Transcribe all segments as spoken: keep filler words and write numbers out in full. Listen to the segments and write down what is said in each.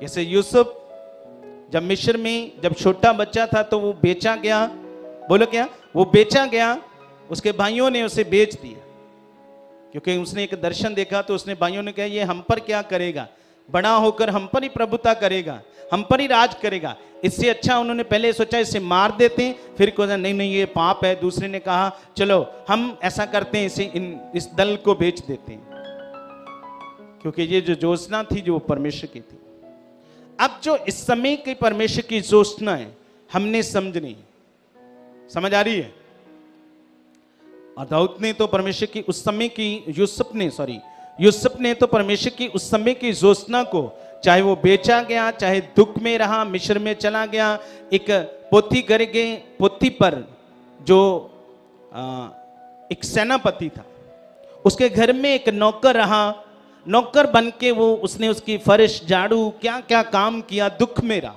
जैसे यूसुफ जब मिस्र में जब छोटा बच्चा था तो वो बेचा गया, बोलो क्या, वो बेचा गया, उसके भाइयों ने उसे बेच दिया क्योंकि उसने एक दर्शन देखा। तो उसने भाइयों ने कहा ये हम पर क्या करेगा, बड़ा होकर हम पर ही प्रभुता करेगा, हम पर ही राज करेगा। इससे अच्छा उन्होंने पहले सोचा इसे मार देते हैं, फिर कहा नहीं नहीं ये पाप है। दूसरे ने कहा चलो हम ऐसा करते हैं, इसे इन इस दल को बेच देते हैं, क्योंकि ये जो योजना थी जो परमेश्वर की थी। अब जो इस समय की परमेश्वर की योजना है हमने समझनी, समझ आ रही है। और दाऊद ने तो परमेश्वर की उस समय की, यूसुफ ने सॉरी यूसुफ ने तो परमेश्वर की उस समय की योजना को, चाहे वो बेचा गया, चाहे दुख में रहा, मिस्र में चला गया, एक पोती करके पोती पर जो आ, एक सेनापति था उसके घर में एक नौकर रहा, नौकर बन के वो उसने उसकी फर्श झाड़ू क्या क्या काम किया, दुख में रहा,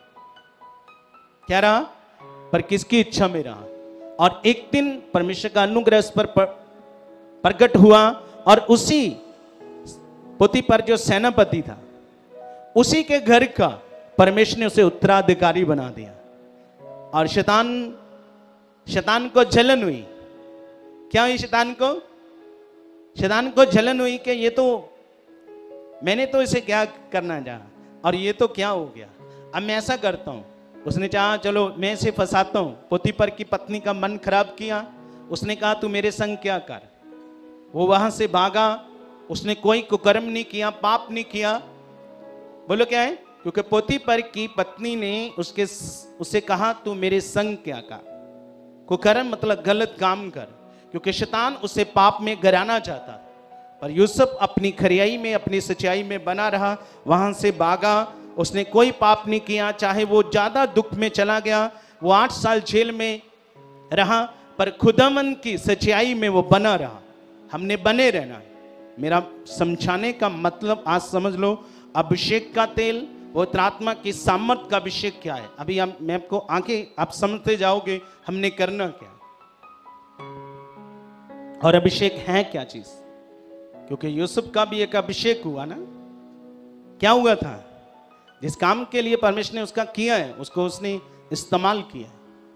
क्या रहा, पर किसकी इच्छा में रहा। और एक दिन परमेश्वर का अनुग्रह उस पर प्रकट हुआ और उसी पोती पर जो सेनापति था उसी के घर का परमेश्वर ने उसे उत्तराधिकारी बना दिया। और शैतान शैतान को जलन हुई, क्या हुई शैतान को, शैतान को जलन हुई कि ये तो मैंने तो इसे क्या करना चाहा और ये तो क्या हो गया, अब मैं ऐसा करता हूं। उसने चाहा चलो मैं इसे फंसाता हूं। पोतीपर की पत्नी का मन खराब किया, उसने कहा तू मेरे संग क्या कर। वो वहां से भागा, उसने कोई कुकर्म नहीं किया, पाप नहीं किया, बोलो क्या है, क्योंकि पोतीपर की पत्नी ने उसके उसे कहा तू मेरे संग क्या कर। कुकर्म मतलब गलत काम कर, क्योंकि शैतान उसे पाप में गिराना चाहता। पर यूसुफ अपनी खरियाई में, अपनी सच्चाई में बना रहा, वहां से भागा, उसने कोई पाप नहीं किया। चाहे वो ज्यादा दुख में चला गया, वो आठ साल जेल में रहा, पर खुदावंद की सच्चाई में वो बना रहा। हमने बने रहना है। मेरा समझाने का मतलब आज समझ लो, अभिषेक का तेल, वो आत्मा की सामर्थ का अभिषेक क्या है। अभी हम मैं आपको आंखें आप समझते जाओगे हमने करना क्या और अभिषेक है क्या चीज। क्योंकि यूसुफ का भी एक अभिषेक हुआ ना, क्या हुआ था, जिस काम के लिए परमेश्वर ने उसका किया है उसको उसने इस्तेमाल किया,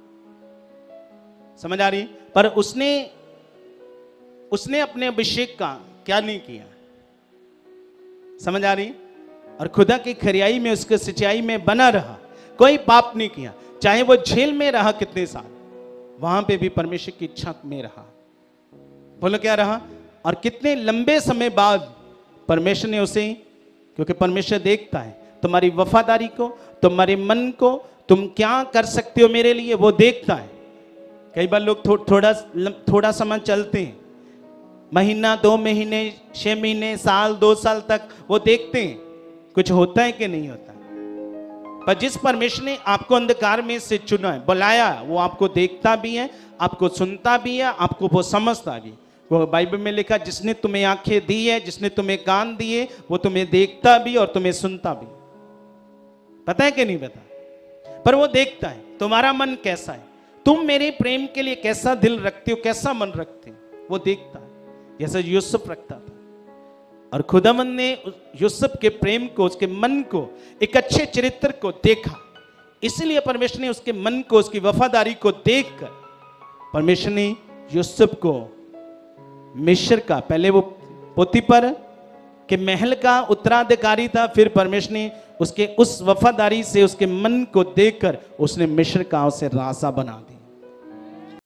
समझ आ रही। पर उसने उसने अपने अभिषेक का क्या नहीं किया, समझ आ रही। और खुदा की खरियाई में, उसके सच्चाई में बना रहा, कोई पाप नहीं किया। चाहे वो जेल में रहा कितने साल, वहां पे भी परमेश्वर की इच्छा में रहा, बोलो क्या रहा। और कितने लंबे समय बाद परमेश्वर ने उसे, क्योंकि परमेश्वर देखता है तुम्हारी वफादारी को, तुम्हारे मन को, तुम क्या कर सकते हो मेरे लिए, वो देखता है। कई बार लोग थो, थोड़ा थोड़ा समय चलते हैं, महीना, दो महीने, छह महीने, साल, दो साल तक वो देखते हैं कुछ होता है कि नहीं होता। पर जिस परमेश्वर ने आपको अंधकार में से चुना है, बुलाया, वो आपको देखता भी है, आपको सुनता भी है, आपको वो समझता भी है। वो बाइबल में लिखा, जिसने तुम्हें आंखें दी है, जिसने तुम्हें कान दिए, वो तुम्हें देखता भी और तुम्हें सुनता भी। पता है कि नहीं पता, पर वो देखता है तुम्हारा मन कैसा है, तुम मेरे प्रेम के लिए कैसा दिल रखते हो, कैसा मन रखते हो, वो देखता है। जैसा यूसुफ रखता था। और खुदावंद ने यूसुफ के प्रेम को, उसके मन को, एक अच्छे चरित्र को देखा, इसलिए परमेश्वर ने उसके मन को, उसकी वफादारी को देखकर परमेश्वर ने यूसुफ को मिस्र का, पहले वो पोतीपर के महल का उत्तराधिकारी था, फिर परमेश्वर ने उसके उस वफादारी से, उसके मन को देखकर उसने मिस्र का उसे राजा बना दिया।